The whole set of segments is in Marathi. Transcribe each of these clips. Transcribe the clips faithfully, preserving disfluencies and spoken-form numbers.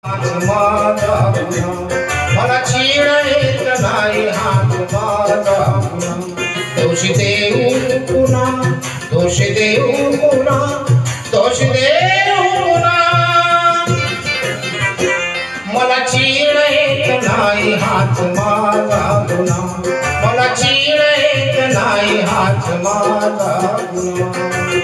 माझा गुन्हा मला चीड येत नाही हात माझा गुन्हा दोष देऊ पुन्हा दोष देऊ पुन्हा दोष देऊ पुन्हा मला चीड येत नाही हात माझा गुन्हा मला चीड येत नाही हात माझा गुन्हा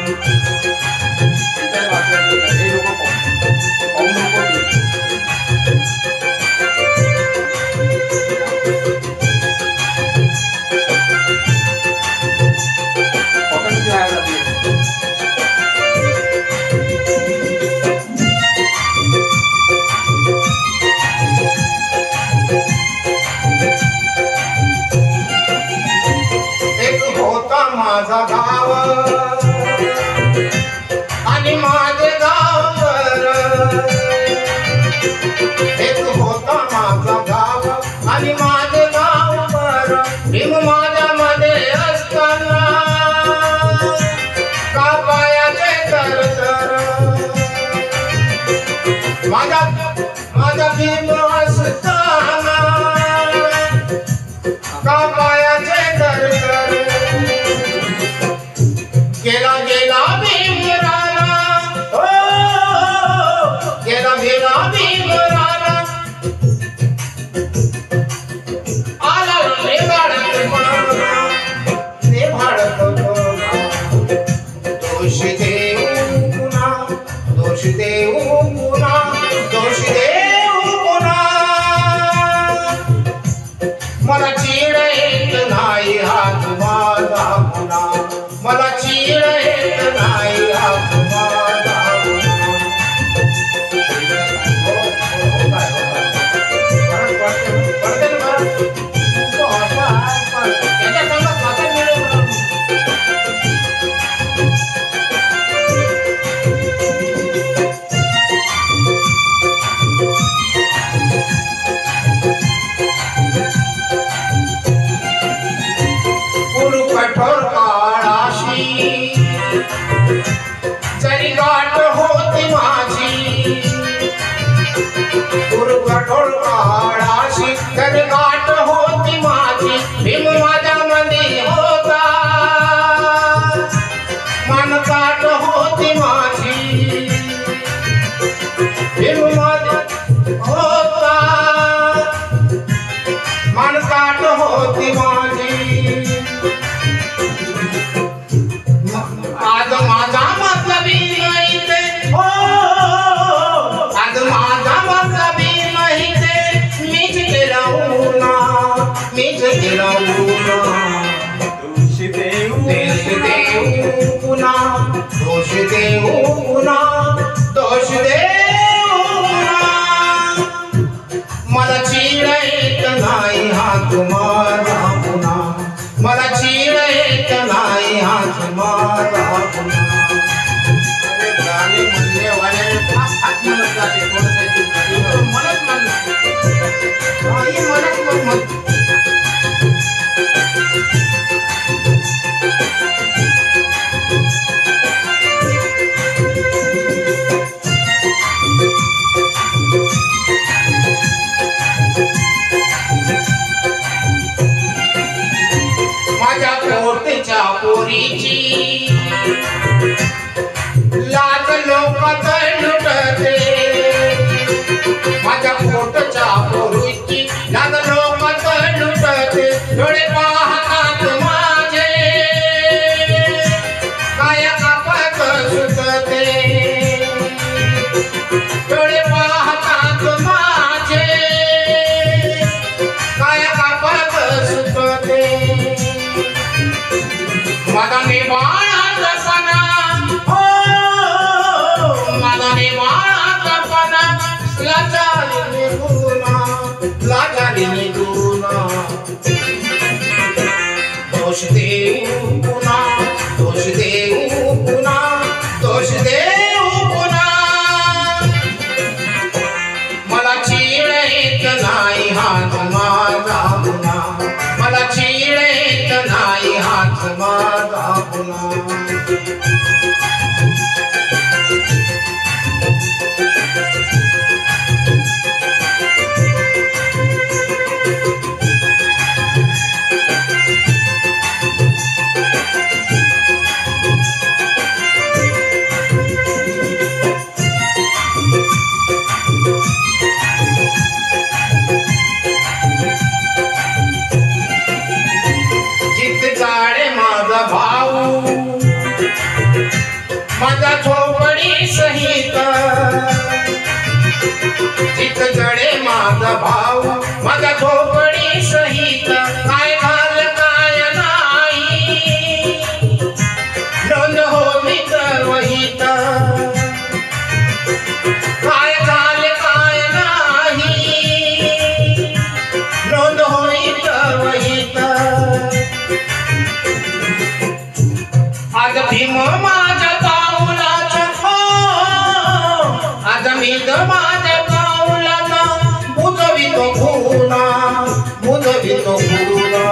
माझा गाव आणि माझे गाव एक होता माझा गाव आणि माझे गाव भीम माझ्यामध्ये असताना का पायाचे तर माझा माझा भीम असताना का पायाचे तर गेला गेला भीम राणा ओ गेला गेला भीम राणा आला रे भारत माना रे भारत दोष देऊ पुन्हा दोष देऊ पुन्हा दोष देऊ पुन्हा मला चीड येत नाही हात माझा पुन्हा मला चीड येत नाही हात माझा कठोर काळाशी जरी गाठ होती माझी कठोर काळाशी जरी गाठ होती माझी भीम माझ्यामध्ये होता मन काट होती माझी भीम माझ्या होता मन काट होती माझी आज माझा मतलबी नाही ते हो आज माझा मतलबी नाही ते मीच केला उना मीच केला उना दोष देऊ दोष देऊ पुन्हा दोष देऊ पुन्हा दोष देऊ पुन्हा मला चीड येत नाही हात माझा पुन्हा मला चीड येत नाही हात माझा पुन्हा गाणे म्हणले वाले हात म्हणत जाते थोडं म्हणत म्हणत आई म्हणत म्हणत माझ्या पोटच्या पोरीची लाज लोकात लुटते माझ्या पोटच्या पोरीची लाज लोकात लुटते डोळे पाहतात माझे काय कापत सुटते डोळे पाहतात माझे काय कापत सुटते माझा निवाळा पणा हो माझा निवाळा पणा लाचारी गुना लाचारी गुना दोष देऊ पुन्हा दोष देऊ पुन्हा दोष देऊ पुन्हा मला चीड येत नाही हात माझा पुन्हा मला चीड येत नाही हात माझा पुन्हा Thank you. चित जडे माझा भाऊ माझा झोपडी सहित काय घाल काय नाही नोंद होती तर वहीत काय झाले काय नाही नोंद होई तर वहीत आज भीम माझ्या पाऊलाचा हो आज मी माझ्या पाऊलाचा बुजवितो खुना बुजवितो खुना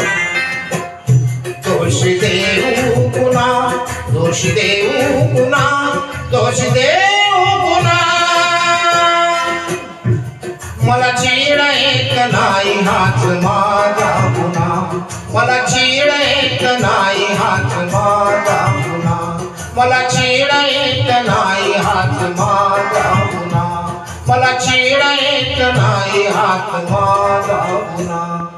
दोष देऊ पुन्हा दोष देऊ पुन्हा दोष देऊ पुन्हा मला चीड येत नाही हाच माझा पुन्हा मला चीड येत नाही हाच माझा पुन्हा मला चीड येत नाही हाच माझा पुन्हा मला चीड येत नाही हाच माझा पुन्हा